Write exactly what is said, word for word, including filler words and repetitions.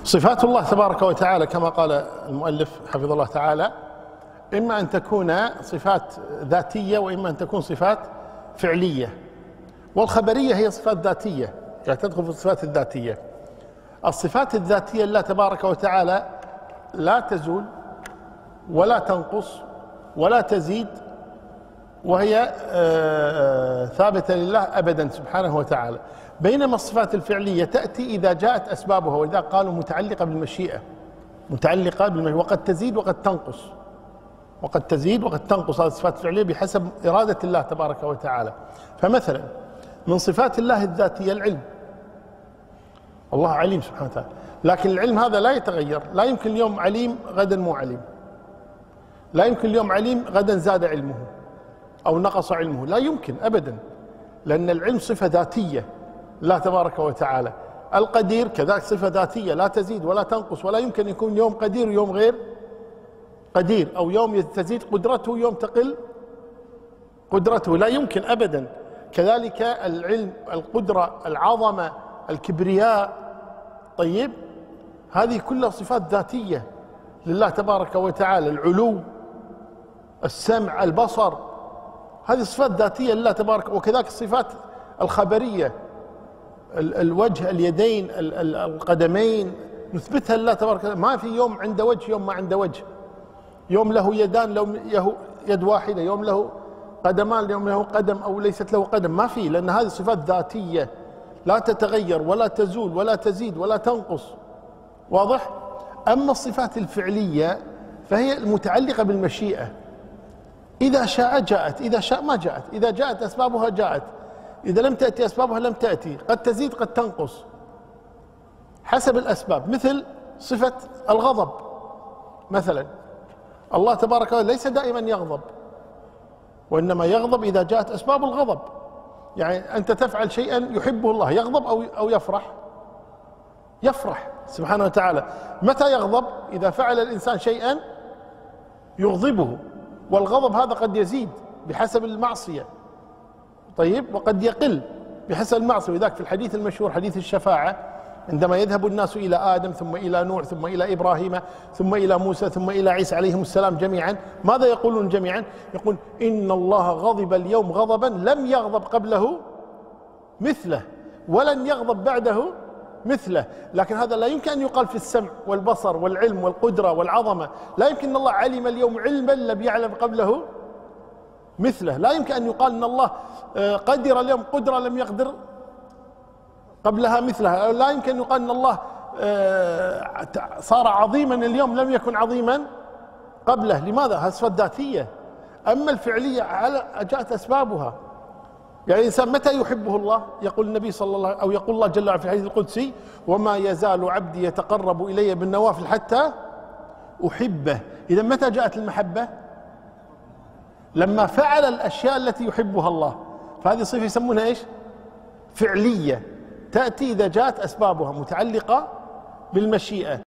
صفات الله تبارك وتعالى كما قال المؤلف حفظه الله تعالى إما أن تكون صفات ذاتية وإما أن تكون صفات فعلية، والخبرية هي صفات ذاتية، يعني تدخل في الصفات الذاتية. الصفات الذاتية لله تبارك وتعالى لا تزول ولا تنقص ولا تزيد، وهي ثابتة لله أبدا سبحانه وتعالى. بينما الصفات الفعلية تأتي إذا جاءت أسبابها، وإذا قالوا متعلقة بالمشيئة، متعلقة بالمشيئة، وقد تزيد وقد تنقص، وقد تزيد وقد تنقص. هذه الصفات الفعلية بحسب إرادة الله تبارك وتعالى. فمثلا من صفات الله الذاتية العلم، الله عليم سبحانه وتعالى، لكن العلم هذا لا يتغير، لا يمكن اليوم عليم غدا مو عليم، لا يمكن اليوم عليم غدا زاد علمه أو نقص علمه، لا يمكن أبدا، لأن العلم صفة ذاتية الله تبارك وتعالى. القدير كذلك صفة ذاتية لا تزيد ولا تنقص، ولا يمكن يكون يوم قدير ويوم غير قدير، أو يوم تزيد قدرته يوم تقل قدرته، لا يمكن أبدا. كذلك العلم، القدرة، العظمة، الكبرياء، طيب هذه كلها صفات ذاتية لله تبارك وتعالى. العلو، السمع، البصر، هذه صفات ذاتية لله تبارك. وكذلك الصفات الخبرية، الوجه، اليدين، القدمين، نثبتها لله تبارك وتعالى. ما في يوم عنده وجه يوم ما عنده وجه، يوم له يدان يوم يد واحدة، يوم له قدمان يوم له قدم أو ليست له قدم، ما في، لأن هذه صفات ذاتية لا تتغير ولا تزول ولا تزيد ولا تنقص. واضح؟ أما الصفات الفعلية فهي المتعلقة بالمشيئة، إذا شاء جاءت، إذا شاء ما جاءت، إذا جاءت أسبابها جاءت، إذا لم تأتي أسبابها لم تأتي، قد تزيد قد تنقص حسب الأسباب. مثل صفة الغضب مثلا، الله تبارك وتعالى ليس دائما يغضب، وإنما يغضب إذا جاءت أسباب الغضب. يعني أنت تفعل شيئا يحبه الله، يغضب أو أو يفرح؟ يفرح سبحانه وتعالى. متى يغضب؟ إذا فعل الإنسان شيئا يغضبه، والغضب هذا قد يزيد بحسب المعصية، طيب، وقد يقل بحسب المعصية. وذاك في الحديث المشهور حديث الشفاعة، عندما يذهب الناس إلى آدم ثم إلى نوح ثم إلى إبراهيم ثم إلى موسى ثم إلى عيسى عليهم السلام جميعا، ماذا يقولون جميعا؟ يقول إن الله غضب اليوم غضبا لم يغضب قبله مثله ولن يغضب بعده مثله. لكن هذا لا يمكن أن يقال في السمع والبصر والعلم والقدرة والعظمة. لا يمكن أن الله علم اليوم علما لم يعلم قبله مثله. لا يمكن أن يقال أن الله قدر اليوم قدرة لم يقدر قبلها مثلها. لا يمكن أن يقال أن الله صار عظيما اليوم لم يكن عظيما قبله. لماذا؟ هذه صفات ذاتية. أما الفعلية جاءت أسبابها. يعني الإنسان متى يحبه الله؟ يقول النبي صلى الله عليه وسلم، أو يقول الله جل وعلا في الحديث القدسي: وما يزال عبدي يتقرب إلي بالنوافل حتى أحبه. إذا متى جاءت المحبة؟ لما فعل الأشياء التي يحبها الله. فهذه صفة يسمونها إيش؟ فعلية، تأتي إذا جاءت أسبابها متعلقة بالمشيئة.